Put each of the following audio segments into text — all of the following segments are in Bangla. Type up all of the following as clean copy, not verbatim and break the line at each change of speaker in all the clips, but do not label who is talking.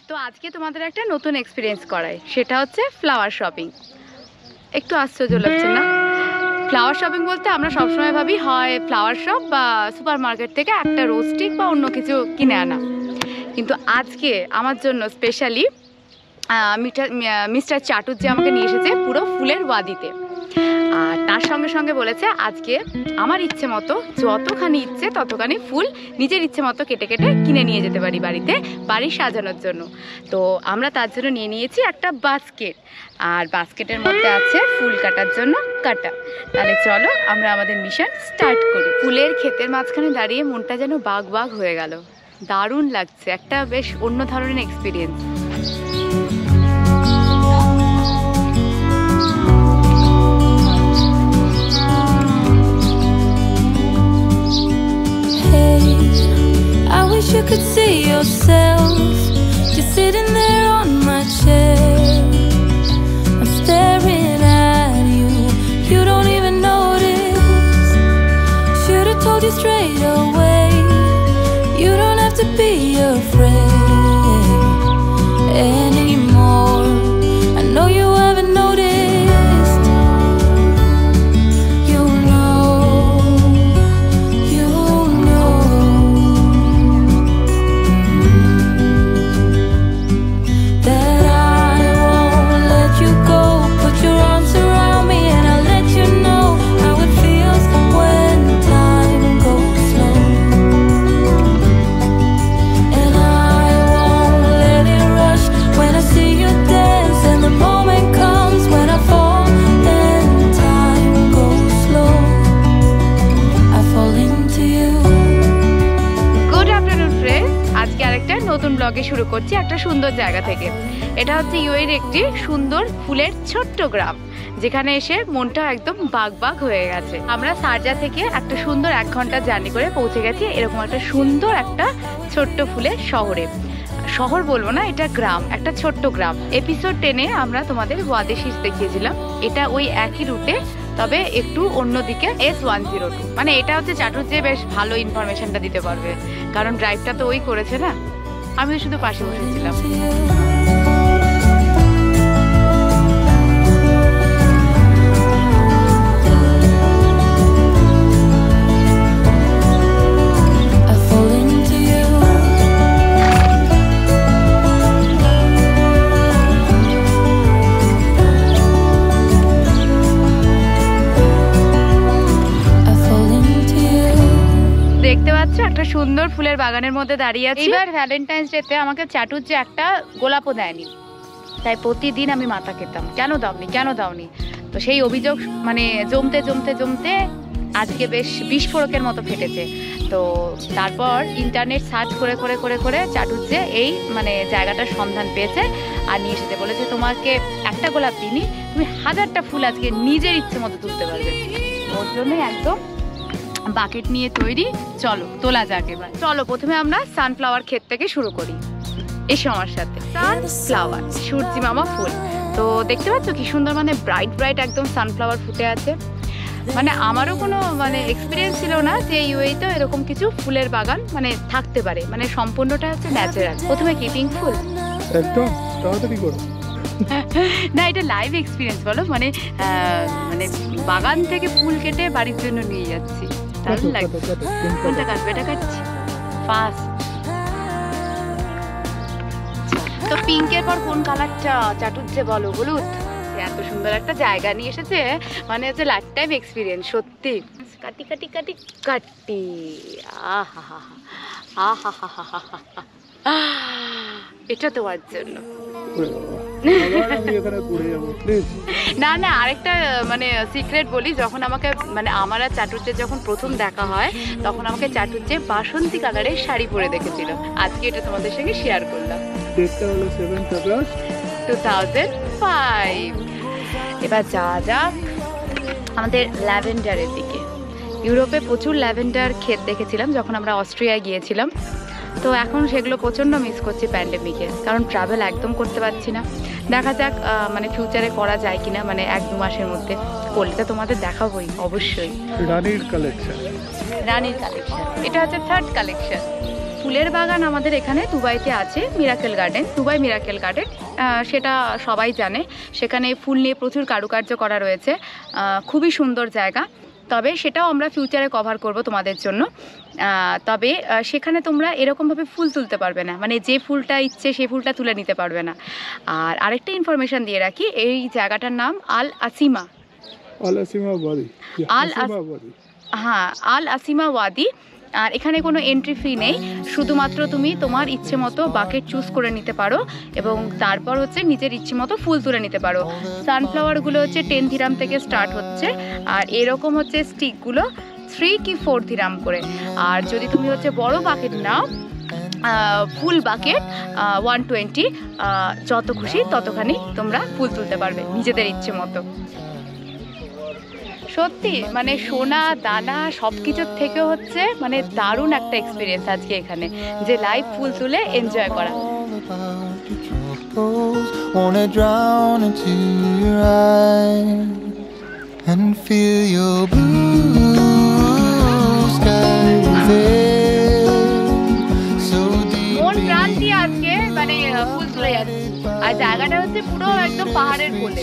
তো আজকে তোমাদের একটা নতুন এক্সপিরিয়েন্স করাই, সেটা হচ্ছে ফ্লাওয়ার শপিং। একটু আশ্চর্য লাগছে না? ফ্লাওয়ার শপিং বলতে আমরা সবসময় ভাবি হয় ফ্লাওয়ার শপ বা সুপার মার্কেট থেকে একটা রোজ স্টিক বা অন্য কিছু কিনে আনা, কিন্তু আজকে আমার জন্য স্পেশালি মিস্টার চাটুর যে আমাকে নিয়ে এসেছে পুরো ফুলের ওয়াদিতে। আর তার সঙ্গে সঙ্গে বলেছে আজকে আমার ইচ্ছে মতো যতখানি ইচ্ছে ততখানি ফুল নিজের ইচ্ছে মতো কেটে কেটে কিনে নিয়ে যেতে পারি বাড়িতে, বাড়ি সাজানোর জন্য। তো আমরা তার জন্য নিয়ে নিয়েছি একটা বাস্কেট, আর বাস্কেটের মধ্যে আছে ফুল কাটার জন্য কাটা। তাহলে চলো আমরা আমাদের মিশন স্টার্ট করি। ফুলের ক্ষেতের মাঝখানে দাঁড়িয়ে মনটা যেন বাগ বাগ হয়ে গেল, দারুণ লাগছে, একটা বেশ অন্য ধরনের experience.
I wish you could see yourself. You're sitting there on my chair. I'm staring at you. You don't even notice. Should've told you straight away. You don't have to be afraid anymore. I know you haven't noticed.
নতুন ব্লগে শুরু করছি একটা সুন্দর জায়গা থেকে। এটা হচ্ছে ইউএইর একটি সুন্দর ফুলের ছোট্ট গ্রাম, যেখানে এসে মনটা একদম বাগ বাগ হয়ে গেছে। আমরা শারজা থেকে একটা সুন্দর 1 ঘন্টা জার্নি করে পৌঁছে গেছি এরকম একটা সুন্দর একটা ছোট্ট ফুলের শহরে। শহর বলবো না, এটা গ্রাম, একটা ছোট্ট গ্রাম। এপিসোড 10-এ আমরা তোমাদের ওয়াদি আসমা দেখিয়েছিলাম, এটা ওই একই রুটে, তবে একটু অন্যদিকে S102। মানে এটা হচ্ছে চাটুর যে বেশ ভালো ইনফরমেশনটা দিতে পারবে, কারণ ড্রাইভটা তো ওই করেছে না, আমি শুধু পাশে বসেছিলাম। দেখতে পাচ্ছ একটা সুন্দর ফুলের বাগানের মধ্যে দাঁড়িয়ে আছি। এবার ভ্যালেন্টাইন্স ডেতে আমাকে চাটুর যে একটা গোলাপও দেয়নি, তাই প্রতিদিন আমি মাথা খেতাম কেন দাওনি কেন দাওনি। তো সেই অভিযোগ মানে জমতে জমতে জমতে আজকে বেশ বিস্ফোরকের মতো ফেটেছে। তো তারপর ইন্টারনেট সার্চ করে করে করে করে চাটুর যে এই মানে জায়গাটার সন্ধান পেয়েছে আর নিয়ে এসেছে, বলেছে তোমাকে একটা গোলাপ দিইনি, তুমি 1000টা ফুল আজকে নিজের ইচ্ছে মতো তুলতে পারবে। ওর জন্যই একদম বাকেট নিয়ে তৈরি, চলো তোলা যাক এবার। চলো প্রথমে আমরা সানফ্লাওয়ার ক্ষেত থেকে শুরু করি। এসো আমার সাথে। সানফ্লাওয়ার সূর্যি মামা ফুল, তো দেখতে পাচ্ছ কি সুন্দর, মানে ব্রাইট ব্রাইট একদম সানফ্লাওয়ার ফুটে আছে। মানে আমারও কোনো মানে এক্সপিরিয়েন্স ছিল না যে ইউএইতে এরকম কিছু ফুলের বাগান মানে থাকতে পারে, মানে সম্পূর্ণটা হচ্ছে ন্যাচারাল। প্রথমে কি পিঙ্ক ফুল,
একদম তাড়াতাড়ি করো
না এটা লাইভ এক্সপিরিয়েন্স বলো, মানে মানে বাগান থেকে ফুল কেটে বাড়ির জন্য নিয়ে যাচ্ছি, দারুণ লাগছে। কোনটা কাটবে? এটা কাটছি ফার্স্ট। তো পিঙ্কের পর কোন কালারটা চাটুর যে বলো? হলুদ। এত সুন্দর একটা জায়গা নিয়ে এসেছে, মানে হচ্ছে লাইফ টাইম এক্সপিরিয়েন্স সত্যি। কাটি কাটি কাটি কাটি, আহা হা হা হা হা হা হা, এটা তোমার জন্য। না না আরেকটা মানে সিক্রেট বলি, যখন আমাকে মানে আমার আর চাটুর্যের যখন প্রথম দেখা হয় তখন আমাকে চাটুর্যে বাসন্তী কালারের শাড়ি পরে দেখেছিল। আজকে এটা তোমাদের সঙ্গে শেয়ার করলাম।
ডেটটা হলো 7th August
2005। এবার যাওয়া যাক আমাদের ল্যাভেন্ডারের দিকে। ইউরোপে প্রচুর ল্যাভেন্ডার ক্ষেত দেখেছিলাম যখন আমরা অস্ট্রিয়ায় গিয়েছিলাম, তো এখন সেগুলো প্রচণ্ড মিস করছি প্যান্ডেমিকে, কারণ ট্রাভেল একদম করতে পারছি না। দেখা যাক মানে ফিউচারে করা যায় কিনা, মানে 1-2 মাসের মধ্যে করলে তো তোমাদের দেখাবোই অবশ্যই।
রানীর কালেকশন,
রানীর কালেকশন, এটা হচ্ছে 3rd কালেকশন। ফুলের বাগান আমাদের এখানে দুবাইতে আছে, Miracle Garden, Dubai Miracle Garden, সেটা সবাই জানে। সেখানে ফুল নিয়ে প্রচুর কারুকার্য করা রয়েছে, খুবই সুন্দর জায়গা। তবে সেটাও আমরা ফিউচারে কভার করব তোমাদের জন্য। তবে সেখানে তোমরা এরকমভাবে ফুল তুলতে পারবে না, মানে যে ফুলটা ইচ্ছে সেই ফুলটা তুলে নিতে পারবে না। আর আরেকটা ইনফরমেশন দিয়ে রাখি, এই জায়গাটার নাম আল আसिमा ওয়াদি। হ্যাঁ, আল আसिमा ওয়াদি। আর এখানে কোনো এন্ট্রি ফি নেই, শুধুমাত্র তুমি তোমার ইচ্ছে মতো বাকেট চুজ করে নিতে পারো এবং তারপর হচ্ছে নিজের ইচ্ছে মতো ফুল তুলে নিতে পারো। সানফ্লাওয়ারগুলো হচ্ছে 10 দিরাম থেকে স্টার্ট হচ্ছে, আর এরকম হচ্ছে স্টিকগুলো 3 কি 4 দিরাম করে। আর যদি তুমি হচ্ছে বড় বাকেট নাও, ফুল বাকেট 120, যত খুশি ততখানি তোমরা ফুল তুলতে পারবে নিজেদের ইচ্ছে মতো। সত্যি মানে সোনা দানা সব কিছুর থেকে হচ্ছে মানে দারুণ একটা এক্সপিরিয়েন্স আজকে এখানে, যে লাইভ ফুল তুলে এনজয় করা। মন প্রাণ দিয়ে আজকে মানে ফুল তুলে যাচ্ছে। আর জায়গাটা হচ্ছে পুরো একদম পাহাড়ের কোলে।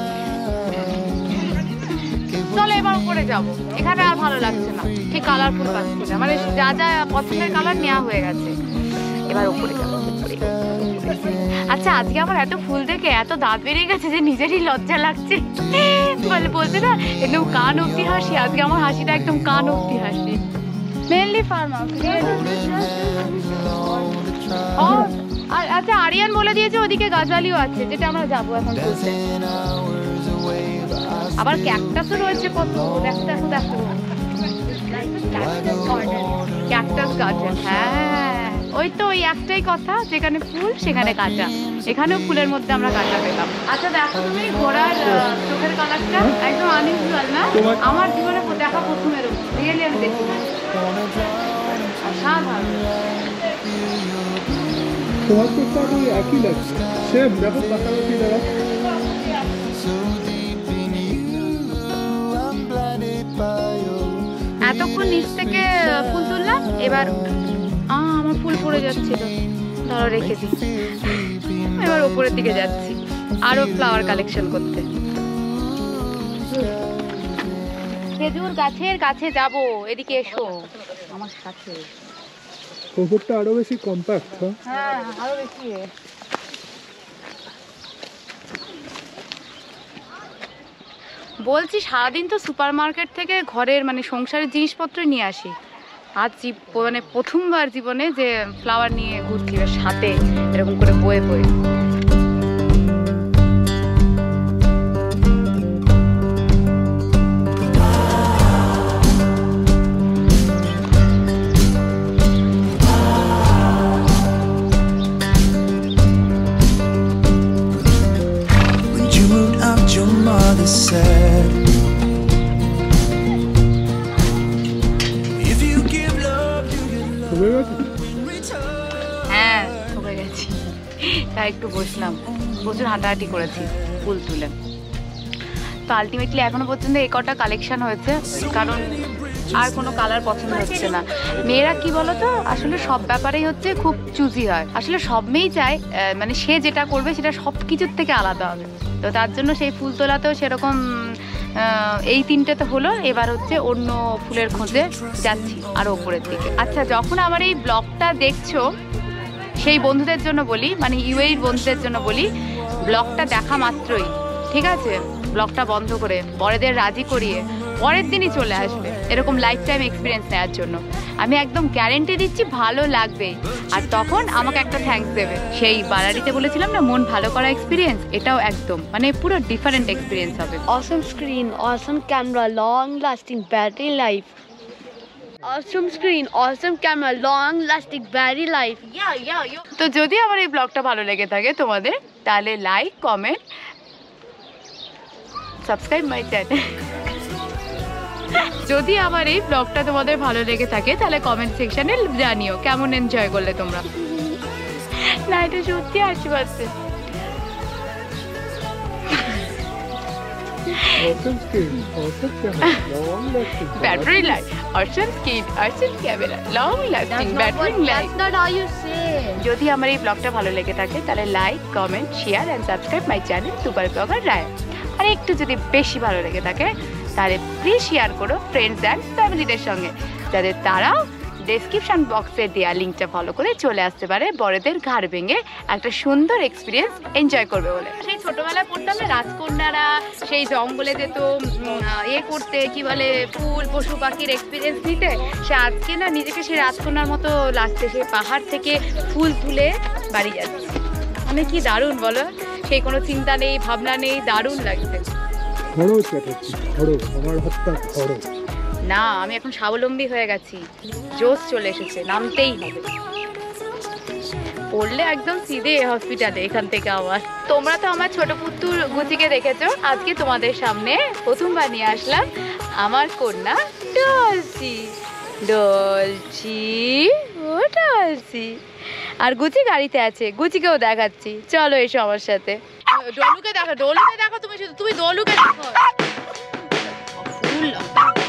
চলো এবার উপরে যাবো, এখানে আর ভালো লাগছে না, ঠিক কালারফুল লাগছে না, মানে যা যা পছন্দের কালার নেওয়া হয়ে গেছে। এবার উপরে যাবো। আচ্ছা, আজকে আমার এত ফুল দেখে এত দাঁত বেরিয়ে গেছে যে নিজেরই লজ্জা লাগছে। বলছে না একদম কান অব্দি হাসি, আজকে আমার হাসিটা একদম কান অব্দি হাসি। Mainly farm house. আর আচ্ছা, আরিয়ান বলে দিয়েছে ওদিকে গাছওয়ালিও আছে, যেটা আমরা যাবো এখন ঘুরতে। আবার ক্যাকটাসও রয়েছে কত, দেখো দেখো ক্যাকটাস গার্ডেন। হ্যাঁ, ওই তো ওই একটাই কথা, যেখানে ফুল সেখানে কাঁচা। এখানেও ফুলের মধ্যে আমরা কাঁচা পেলাম। আচ্ছা দেখো, তুমি ঘোড়ার চোখের কালারটা একদম আনইউজুয়াল না? আমার জীবনে দেখা প্রথম এরকম, রিয়েলি আমি দেখি না। সাধারণ
তোমার তো একই লাগছে, সেম দেখো পাশাপাশি যারা।
এতক্ষণ নিচ থেকে ফুল তুললাম, এবার আমার ফুল পড়ে যাচ্ছিল, ধরো রেখে দিই। এবার উপরের দিকে যাচ্ছি আরো ফ্লাওয়ার কালেকশন করতে। খেজুর গাছের কাছে যাব, এদিকে এসো আমার সাথে।
ওপরটা আরো বেশি কম্প্যাক্ট।
হ্যাঁ, আরো বেশি। বলছি সারাদিন তো সুপার মার্কেট থেকে ঘরের মানে সংসারের জিনিসপত্র নিয়ে আসি, আজ মানে প্রথমবার জীবনে যে ফ্লাওয়ার নিয়ে ঘুরছি সাথে এরকম করে বয়ে বয়ে। হ্যাঁ, হয়ে গেছি, তাই একটু বসলাম, প্রচুর হাঁটাহাঁটি করেছি ফুল তুলে। তো আলটিমেটলি এখনো পর্যন্ত এই কটা কালেকশন হয়েছে, কারণ আর কোনো কালার পছন্দ হচ্ছে না। মেয়েরা কি বলতো, আসলে সব ব্যাপারেই হচ্ছে খুব চুজি হয়। আসলে সব মেয়েই চায় মানে সে যেটা করবে সেটা সব কিছুর থেকে আলাদা হবে। তো তার জন্য সেই ফুল তোলাতেও সেরকম এই তিনটে তো হলো, এবার হচ্ছে অন্য ফুলের খোঁজে যাচ্ছি আরো উপরের দিকে। আচ্ছা, যখন আমার এই ব্লগটা দেখছো সেই বন্ধুদের জন্য বলি, মানে ইউএইর বন্ধুদের জন্য বলি, ব্লগটা দেখা মাত্রই ঠিক আছে ব্লগটা বন্ধ করে বড়দের রাজি করিয়ে পরের দিনই চলে আসবে এরকম লাইফ টাইম এক্সপিরিয়েন্স নেওয়ার জন্য। আমি একদম গ্যারেন্টি দিচ্ছি ভালো লাগবে, আর তখন আমাকে একটা থ্যাঙ্কস দেবে। সেই বালারিতে বলেছিলাম না মন ভালো করা এক্সপিরিয়েন্স, এটাও একদম মানে পুরো ডিফারেন্ট এক্সপিরিয়েন্স হবে।
Awesome screen, awesome camera, long lasting battery life. Awesome screen, awesome camera, long lasting battery life.
তো যদি আমার এই ব্লগটা ভালো লেগে থাকে তোমাদের, তাহলে like, comment, subscribe my channel. যদি আমার এই ব্লগটা তোমাদের ভালো লেগে থাকে তাহলে কমেন্ট সেকশনে জানিও কেমন এনজয় করলে তোমরা। না, এটা সত্যি হাসি পাচ্ছে।
Awesome skin, awesome camera, long lasting.
Battery life, awesome skin, awesome camera, long lasting battery life.
That's not how you say.
যদি আমার এই ব্লগটা ভালো লেগে থাকে তাহলে like, comment, share and subscribe my channel super blogger Raya. আর একটু যদি বেশি ভালো লেগে থাকে তাহলে প্লিজ শেয়ার করো ফ্রেন্ডস অ্যান্ড ফ্যামিলিদের সঙ্গে, যাতে তারাও ডেসক্রিপশন বক্সে দেওয়া লিঙ্কটা ফলো করে চলে আসতে পারে বড়দের ঘাড় ভেঙে একটা সুন্দর এক্সপিরিয়েন্স এনজয় করবে বলে। সেই ছোটবেলায় পড়তাম না রাজকন্যারা সেই জঙ্গলে যেত করতে কি বলে ফুল পশু পাখির এক্সপিরিয়েন্স নিতে, সে আজকে না নিজেকে সেই রাজকন্যার মতো লাগছে, সেই পাহাড় থেকে ফুল তুলে বাড়ি যাচ্ছে। মানে কি দারুণ বলো, সেই কোনো চিন্তা নেই ভাবনা নেই, দারুণ লাগছে।
আমার হাতটা ধরো।
না আমি এখন স্বাবলম্বী হয়ে গেছি, জোশ চলে এসেছে, নামতেই হবে। পড়লে একদম সিধে হসপিটালে এখান থেকে আবার। তোমরা তো আমার ছোট পুত্তুর গুচিকে দেখেছো, আজকে তোমাদের সামনে প্রথমবার নিয়ে আসলাম আমার কন্যা ডলসি। ডলসি ও ডলসি। আর গুচি গাড়িতে আছে, গুচিকেও দেখাচ্ছি, চলো এসো আমার সাথে। ডলুকে দেখো, ডলুকে দেখো, তুমি শুধু তুমি ডলুকে দেখো। ফুল